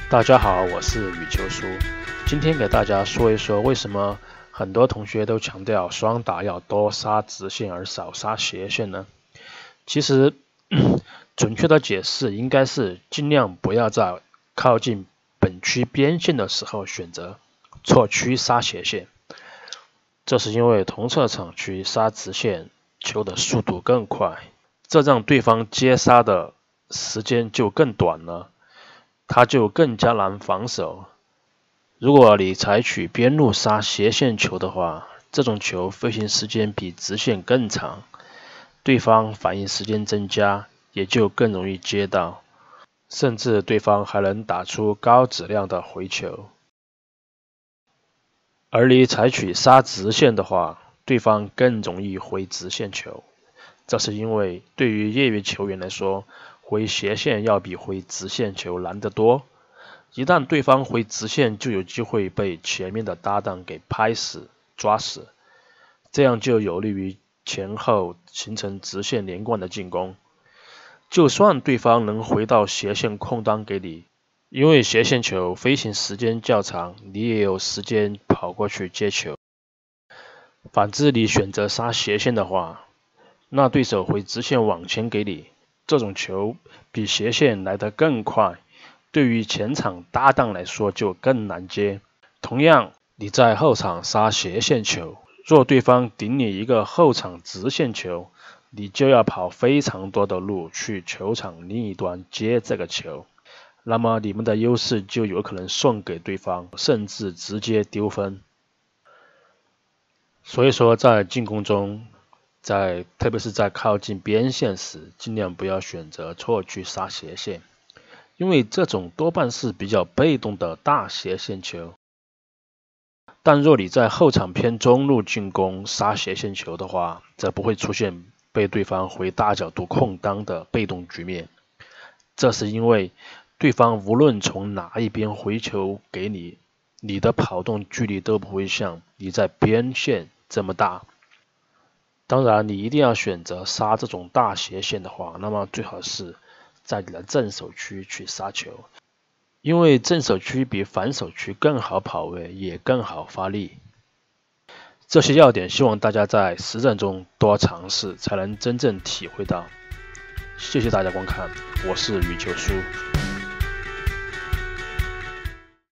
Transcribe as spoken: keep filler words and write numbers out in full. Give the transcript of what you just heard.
大家好，我是羽球叔，今天给大家说一说为什么很多同学都强调双打要多杀直线而少杀斜线呢？其实准确的解释应该是尽量不要在靠近本区边线的时候选择错区杀斜线，这是因为同侧场区杀直线球的速度更快，这让对方接杀的时间就更短了，他就更加难防守。如果你采取边路杀斜线球的话，这种球飞行时间比直线更长，对方反应时间增加，也就更容易接到，甚至对方还能打出高质量的回球。而你采取杀直线的话，对方更容易回直线球，这是因为对于业余球员来说，回斜线要比回直线球难得多，一旦对方回直线，就有机会被前面的搭档给拍死、抓死，这样就有利于前后形成直线连贯的进攻。就算对方能回到斜线空当给你，因为斜线球飞行时间较长，你也有时间跑过去接球。反之，你选择杀斜线的话，那对手回直线往前给你，这种球比斜线来得更快，对于前场搭档来说就更难接。同样，你在后场杀斜线球，若对方顶你一个后场直线球，你就要跑非常多的路去球场另一端接这个球，那么你们的优势就有可能送给对方，甚至直接丢分。所以说在进攻中，在特别是在靠近边线时，尽量不要选择错区杀斜线，因为这种多半是比较被动的大斜线球。但若你在后场偏中路进攻杀斜线球的话，则不会出现被对方回大角度空当的被动局面，这是因为对方无论从哪一边回球给你，你的跑动距离都不会像你在边线这么大。当然，你一定要选择杀这种大斜线的话，那么最好是在你的正手区去杀球，因为正手区比反手区更好跑位，也更好发力。这些要点希望大家在实战中多尝试，才能真正体会到。谢谢大家观看，我是羽球叔。